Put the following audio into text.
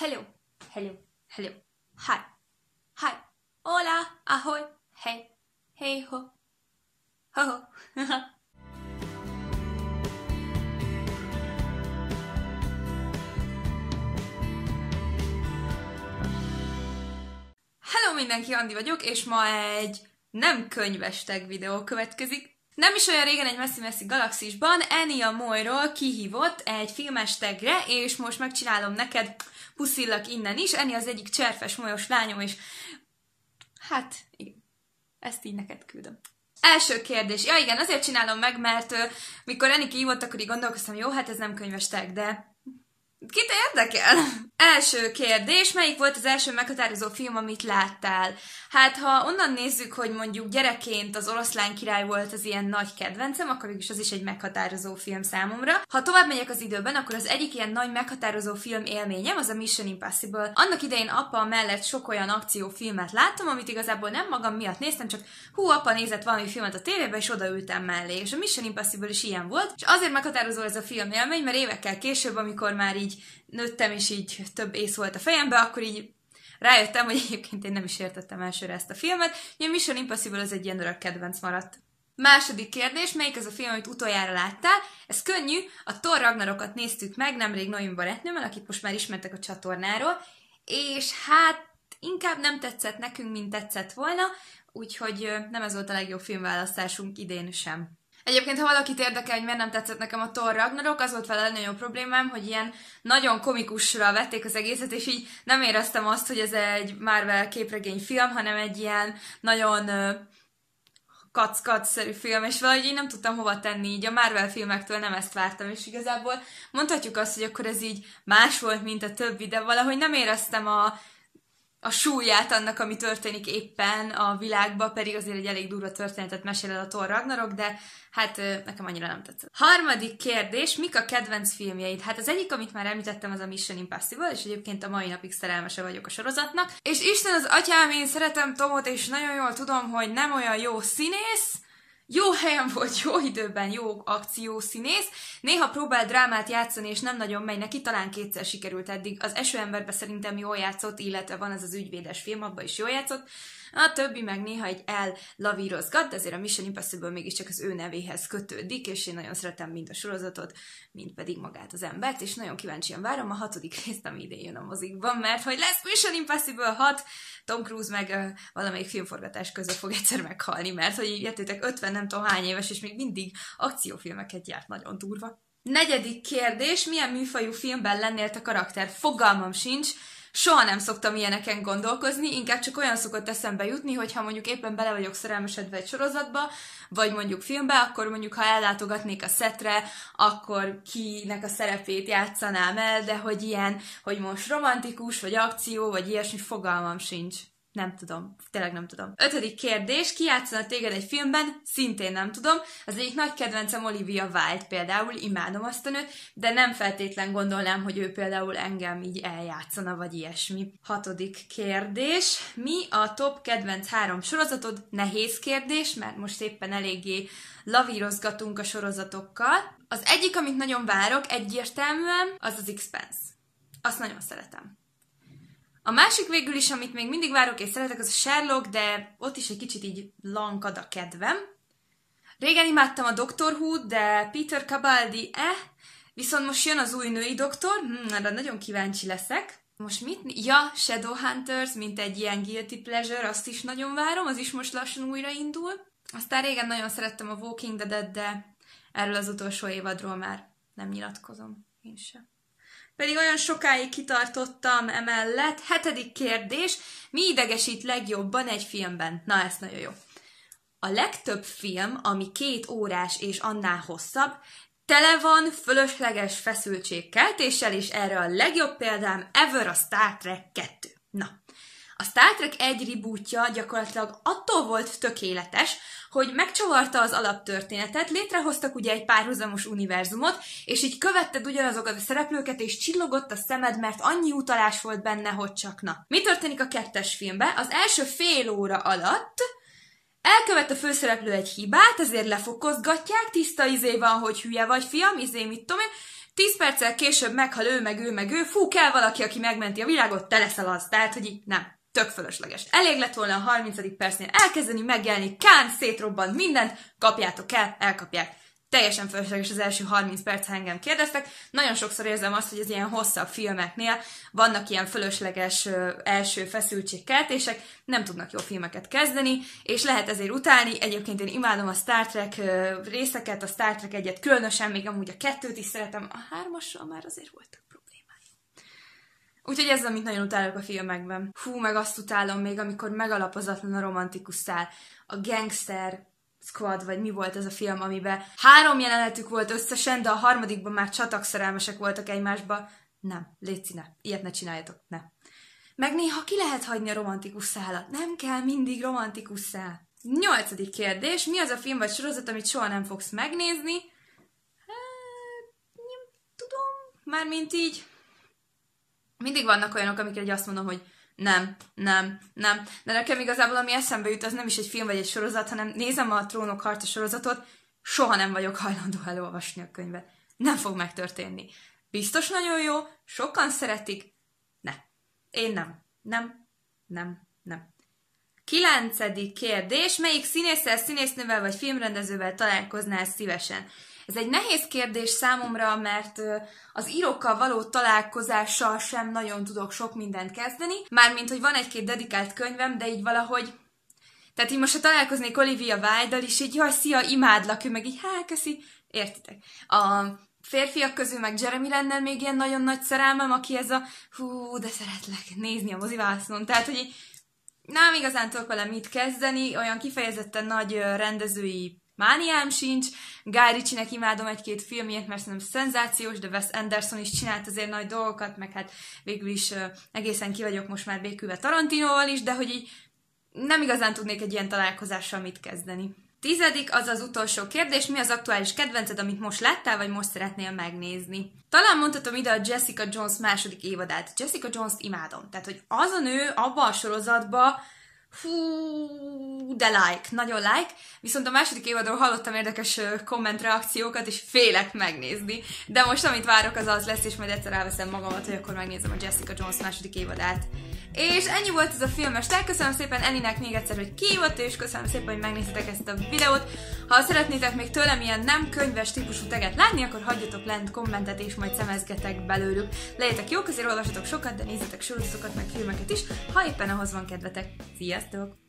hello, hello, hello, hi, hi, hola, ahoy, hey, hey ho, ho ho. Hello mindenki, Andi vagyok, és ma egy nem könyves tag videó következik. Nem is olyan régen egy messzi-messzi galaxisban Ennio Morrison kihívott egy filmes tagre, és most megcsinálom neked, puszillak innen is. Ennyi az egyik cserfes, molyos lányom, és hát igen, ezt így neked küldöm. Első kérdés. Ja igen, azért csinálom meg, mert mikor Enni kihívott, akkor így gondolkoztam, jó, hát ez nem könyves tag, de kit érdekel? Első kérdés, melyik volt az első meghatározó film, amit láttál? Hát, ha onnan nézzük, hogy mondjuk gyerekként az Oroszlán király volt az ilyen nagy kedvencem, akkor mégis az is egy meghatározó film számomra. Ha tovább megyek az időben, akkor az egyik ilyen nagy meghatározó film élményem az a Mission Impossible. Annak idején apa mellett sok olyan akciófilmet láttam, amit igazából nem magam miatt néztem, csak apa nézett valami filmet a tévében, és odaültem mellé. És a Mission Impossible is ilyen volt. És azért meghatározó ez a film élmény, mert évekkel később, amikor már így nőttem, és így több ész volt a fejembe, akkor így rájöttem, hogy egyébként én nem is értettem elsőre ezt a filmet. Ugye Mission Impossible az egy ilyen örök kedvenc maradt. Második kérdés, melyik az a film, amit utoljára láttál? Ez könnyű, a Thor Ragnarokot néztük meg nemrég Noémi barátnőmmel, akit most már ismertek a csatornáról, és hát inkább nem tetszett nekünk, mint tetszett volna, úgyhogy nem ez volt a legjobb filmválasztásunk idén sem. Egyébként, ha valakit érdekel, hogy miért nem tetszett nekem a Thor Ragnarok, az volt vele a legnagyobb problémám, hogy ilyen nagyon komikusra vették az egészet, és így nem éreztem azt, hogy ez egy Marvel képregényfilm, hanem egy ilyen nagyon kac-kac-szerű film, és valahogy így nem tudtam hova tenni, így a Marvel filmektől nem ezt vártam, és igazából mondhatjuk azt, hogy akkor ez így más volt, mint a többi, de valahogy nem éreztem a súlyát annak, ami történik éppen a világban, pedig azért egy elég durva történetet mesél el a Thor Ragnarok, de hát nekem annyira nem tetszett. Harmadik kérdés, mik a kedvenc filmjeid? Hát az egyik, amit már említettem, az a Mission Impossible, és egyébként a mai napig szerelmese vagyok a sorozatnak. És Isten az atyám, én szeretem Tomot, és nagyon jól tudom, hogy nem olyan jó színész, jó helyen volt, jó időben, jó akciószínész. Néha próbál drámát játszani, és nem nagyon megy neki, talán kétszer sikerült eddig. Az Esőemberben szerintem jól játszott, illetve van ez az ügyvédes film, abban is jól játszott. A többi meg néha egy ellavírozgat, de azért a Mission Impossible mégiscsak az ő nevéhez kötődik, és én nagyon szeretem mind a sorozatot, mind pedig magát az embert, és nagyon kíváncsian várom a 6. részt, ami idén jön a mozikban, mert hogy lesz Mission Impossible 6, Tom Cruise meg valamelyik filmforgatás között fog egyszer meghalni, mert hogy így értétek 50 nem tudom hány éves, és még mindig akciófilmeket gyárt, nagyon durva. Negyedik kérdés, milyen műfajú filmben lennél te karakter? Fogalmam sincs, soha nem szoktam ilyeneken gondolkozni, inkább csak olyan szokott eszembe jutni, hogy ha mondjuk éppen bele vagyok szerelmesedve egy sorozatba, vagy mondjuk filmbe, akkor mondjuk ha ellátogatnék a szetre, akkor kinek a szerepét játszanám el, de hogy ilyen, hogy most romantikus, vagy akció, vagy ilyesmi, fogalmam sincs. Nem tudom, tényleg nem tudom. 5. kérdés, ki játszana téged egy filmben? Szintén nem tudom. Az egyik nagy kedvencem Olivia Wilde például, imádom azt a nőt, de nem feltétlen gondolnám, hogy ő például engem így eljátszana, vagy ilyesmi. 6. kérdés, mi a top kedvenc 3 sorozatod? Nehéz kérdés, mert most éppen eléggé lavírozgatunk a sorozatokkal. Az egyik, amit nagyon várok egyértelműen, az az Expanse. Azt nagyon szeretem. A másik végül is, amit még mindig várok és szeretek, az a Sherlock, de ott is egy kicsit így lankad a kedvem. Régen imádtam a Doctor Who, de Peter Capaldi, viszont most jön az új női doktor, erre nagyon kíváncsi leszek. Most mit? Ja, Shadowhunters, mint egy ilyen guilty pleasure, azt is nagyon várom, az is most lassan újraindul. Aztán régen nagyon szerettem a Walking Dead-et, de erről az utolsó évadról már nem nyilatkozom, én sem. Pedig olyan sokáig kitartottam emellett. 7. kérdés, mi idegesít legjobban egy filmben? Na, ez nagyon jó. A legtöbb film, ami 2 órás és annál hosszabb, tele van fölösleges feszültségkeltéssel, és erre a legjobb példám ever a Star Trek 2. Na, a Star Trek 1 rebootja gyakorlatilag attól volt tökéletes, hogy megcsavarta az alaptörténetet, létrehoztak ugye egy párhuzamos univerzumot, és így követted ugyanazokat a szereplőket, és csillogott a szemed, mert annyi utalás volt benne, hogy csak na. Mi történik a 2. filmben? Az első fél óra alatt elkövet a főszereplő egy hibát, ezért lefokozgatják, tiszta izé van, hogy hülye vagy fiam, izé mit tudom én, 10 perccel később meghal ő, meg ő, fú, kell valaki, aki megmenti a világot, te leszel az. Tehát, hogy így nem. Tök fölösleges. Elég lett volna a 30. percnél elkezdeni megjelenni, Khan szétrobbant mindent, kapjátok el, elkapják. Teljesen fölösleges az első 30 perc, ha engem kérdeztek. Nagyon sokszor érzem azt, hogy az ilyen hosszabb filmeknél vannak ilyen fölösleges első feszültségkeltések, nem tudnak jó filmeket kezdeni, és lehet ezért utálni. Egyébként én imádom a Star Trek részeket, a Star Trek 1-et különösen, még amúgy a 2-t is szeretem, a 3-assal már azért voltak problémái. Úgyhogy ez, amit nagyon utálok a filmekben. Hú, meg azt utálom még, amikor megalapozatlan a romantikus szál. A Gangster Squad, vagy mi volt ez a film, amiben 3 jelenetük volt összesen, de a harmadikban már csatakszerelmesek voltak egymásba. Nem, légy ne, ilyet ne csináljatok, ne. Meg néha ki lehet hagyni a romantikus szálat. Nem kell mindig romantikus szál. 8. kérdés. Mi az a film vagy sorozat, amit soha nem fogsz megnézni? Hát, nem tudom. Mármint így. Mindig vannak olyanok, amikre azt mondom, hogy nem. De nekem igazából ami eszembe jut, az nem is egy film vagy egy sorozat, hanem nézem a Trónok harca sorozatot, soha nem vagyok hajlandó elolvasni a könyvet. Nem fog megtörténni. Biztos nagyon jó, sokan szeretik. Ne. Én nem. 9. kérdés. Melyik színésszel, színésznővel vagy filmrendezővel találkoznál szívesen? Ez egy nehéz kérdés számomra, mert az írókkal való találkozással sem nagyon tudok sok mindent kezdeni. Mármint, hogy van egy-két dedikált könyvem, de így valahogy... Tehát így most, ha találkoznék Olivia Wilde-dal is, így jaj, szia, imádlak, ő meg így, köszi, értitek. A férfiak közül meg Jeremy Renner még ilyen nagyon nagy szerelmem, aki ez a hú, de szeretlek nézni a mozivásznon. Tehát, hogy így nem igazán tudok vele mit kezdeni, olyan kifejezetten nagy rendezői mániám sincs. Guy Ritchie-nek imádom egy-két filmjét, mert szerintem szenzációs, de Wes Anderson is csinált azért nagy dolgokat, meg hát végül is egészen ki vagyok most már békülve Tarantinoval is, de hogy így nem igazán tudnék egy ilyen találkozással mit kezdeni. 10. az az utolsó kérdés, mi az aktuális kedvenced, amit most láttál, vagy most szeretnél megnézni? Talán mondhatom ide a Jessica Jones második évadát. Jessica Jones-t imádom. Tehát, hogy az a nő abba a sorozatba, de nagyon like. Viszont a második évadról hallottam érdekes kommentreakciókat, és félek megnézni. De most amit várok, az lesz, és majd egyszer elveszem magamat, hogy akkor megnézem a Jessica Jones második évadát. És ennyi volt ez a filmes. Köszönöm szépen Eninek még egyszer, hogy kijött, és köszönöm szépen, hogy megnéztetek ezt a videót. Ha szeretnétek még tőlem ilyen nem könyves típusú teget látni, akkor hagyjatok lent kommentet, és majd szemezgetek belőlük. Legyetek jók, azért olvassatok sokat, de nézzetek sorozatokat, meg filmeket is, ha éppen ahhoz van kedvetek. Sziasztok!